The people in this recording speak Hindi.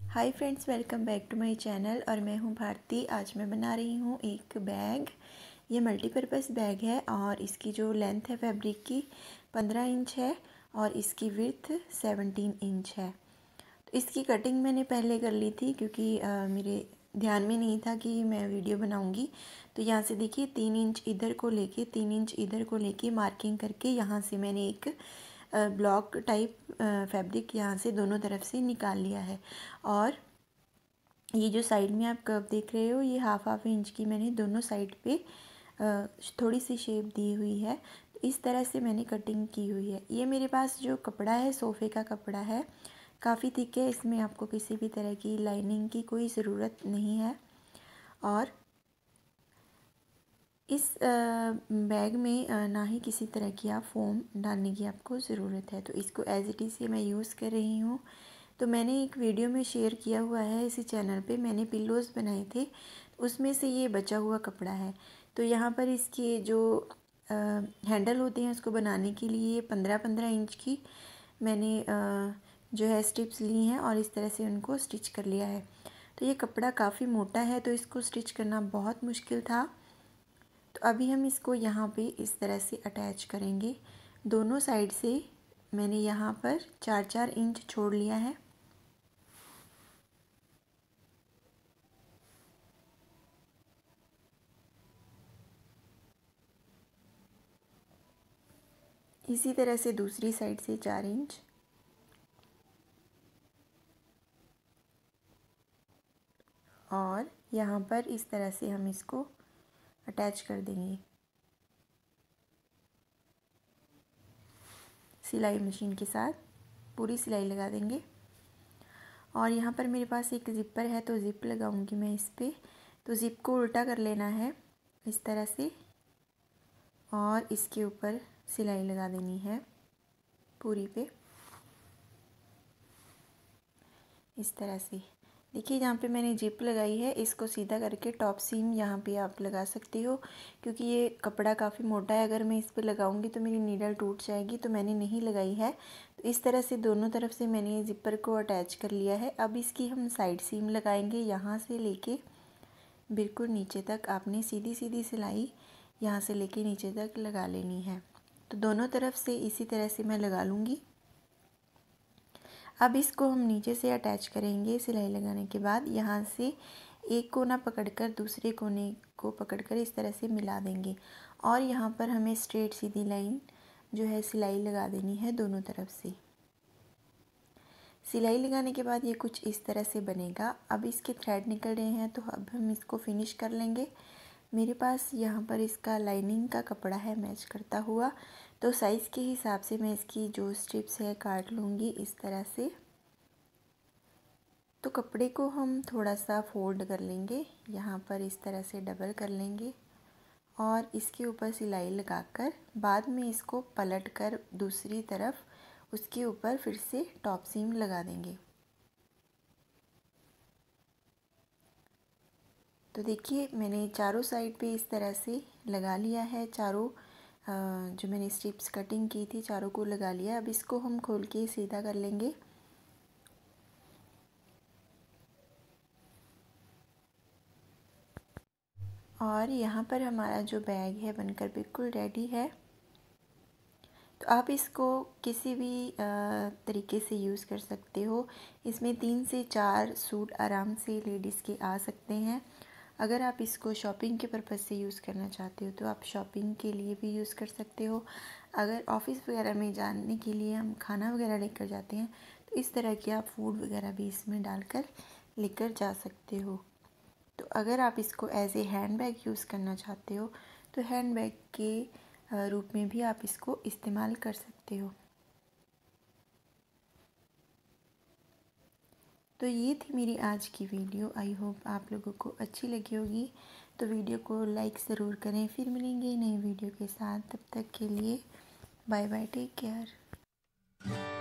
Hi friends, welcome back to my channel. और मैं हूं भारती। आज मैं बना रही हूं एक बैग। ये मल्टीपर्पज़ बैग है और इसकी जो लेंथ है फैब्रिक की 15 इंच है और इसकी विड्थ 17 इंच है। तो इसकी कटिंग मैंने पहले कर ली थी क्योंकि मेरे ध्यान में नहीं था कि मैं वीडियो बनाऊंगी। तो यहाँ से देखिए 3 इंच इधर को लेके 3 इंच इधर को लेके मार्किंग करके यहाँ से मैंने एक ब्लॉक टाइप फैब्रिक यहाँ से दोनों तरफ से निकाल लिया है। और ये जो साइड में आप कर्व देख रहे हो, ये हाफ इंच की मैंने दोनों साइड पे थोड़ी सी शेप दी हुई है। तो इस तरह से मैंने कटिंग की हुई है। ये मेरे पास जो कपड़ा है सोफ़े का कपड़ा है, काफ़ी थिक है। इसमें आपको किसी भी तरह की लाइनिंग की कोई ज़रूरत नहीं है। और इस बैग में ना ही किसी तरह की आप फोम डालने की आपको ज़रूरत है। तो इसको एज इट इज़ मैं यूज़ कर रही हूँ। तो मैंने एक वीडियो में शेयर किया हुआ है इसी चैनल पे, मैंने पिल्लोज़ बनाए थे, उसमें से ये बचा हुआ कपड़ा है। तो यहाँ पर इसके जो हैंडल होते हैं उसको बनाने के लिए 15-15 इंच की मैंने जो है स्ट्रिप्स ली हैं और इस तरह से उनको स्टिच कर लिया है। तो ये कपड़ा काफ़ी मोटा है तो इसको स्टिच करना बहुत मुश्किल था। तो अभी हम इसको यहाँ पे इस तरह से अटैच करेंगे। दोनों साइड से मैंने यहाँ पर 4-4 इंच छोड़ लिया है। इसी तरह से दूसरी साइड से 4 इंच। और यहाँ पर इस तरह से हम इसको अटैच कर देंगे सिलाई मशीन के साथ। पूरी सिलाई लगा देंगे। और यहाँ पर मेरे पास एक ज़िपर है तो ज़िप लगाऊंगी मैं इस पर। तो ज़िप को उल्टा कर लेना है इस तरह से और इसके ऊपर सिलाई लगा देनी है पूरी पे इस तरह से। देखिए जहाँ पे मैंने जिप लगाई है इसको सीधा करके टॉप सीम यहाँ पे आप लगा सकते हो, क्योंकि ये कपड़ा काफ़ी मोटा है। अगर मैं इस पर लगाऊंगी तो मेरी नीडल टूट जाएगी, तो मैंने नहीं लगाई है। तो इस तरह से दोनों तरफ से मैंने जिपर को अटैच कर लिया है। अब इसकी हम साइड सीम लगाएंगे। यहाँ से लेके बिल्कुल नीचे तक आपने सीधी सीधी सिलाई यहाँ से लेके नीचे तक लगा लेनी है। तो दोनों तरफ से इसी तरह से मैं लगा लूँगी। अब इसको हम नीचे से अटैच करेंगे। सिलाई लगाने के बाद यहाँ से एक कोना पकड़कर दूसरे कोने को पकड़कर इस तरह से मिला देंगे और यहाँ पर हमें स्ट्रेट सीधी लाइन जो है सिलाई लगा देनी है दोनों तरफ से। सिलाई लगाने के बाद ये कुछ इस तरह से बनेगा। अब इसके थ्रेड निकल रहे हैं तो अब हम इसको फिनिश कर लेंगे। मेरे पास यहाँ पर इसका लाइनिंग का कपड़ा है मैच करता हुआ, तो साइज़ के हिसाब से मैं इसकी जो स्ट्रिप्स है काट लूँगी इस तरह से। तो कपड़े को हम थोड़ा सा फोल्ड कर लेंगे, यहाँ पर इस तरह से डबल कर लेंगे और इसके ऊपर सिलाई लगाकर बाद में इसको पलट कर दूसरी तरफ उसके ऊपर फिर से टॉप सीम लगा देंगे। तो देखिए मैंने चारों साइड पे इस तरह से लगा लिया है। चारों जो मैंने स्ट्रिप्स कटिंग की थी चारों को लगा लिया। अब इसको हम खोल के सीधा कर लेंगे। और यहाँ पर हमारा जो बैग है बनकर बिल्कुल रेडी है। तो आप इसको किसी भी तरीके से यूज़ कर सकते हो। इसमें 3 से 4 सूट आराम से लेडीज़ के आ सकते हैं। अगर आप इसको शॉपिंग के पर्पज़ से यूज़ करना चाहते हो तो आप शॉपिंग के लिए भी यूज़ कर सकते हो। अगर ऑफ़िस वगैरह में जाने के लिए हम खाना वगैरह लेकर जाते हैं तो इस तरह के आप फूड वगैरह भी इसमें डालकर लेकर जा सकते हो। तो अगर आप इसको as a hand bag use करना चाहते हो तो हैंड बैग के रूप में भी आप इसको इस्तेमाल कर सकते हो। तो ये थी मेरी आज की वीडियो। आई होप आप लोगों को अच्छी लगी होगी। तो वीडियो को लाइक ज़रूर करें। फिर मिलेंगे नई वीडियो के साथ। तब तक के लिए बाय बाय, टेक केयर।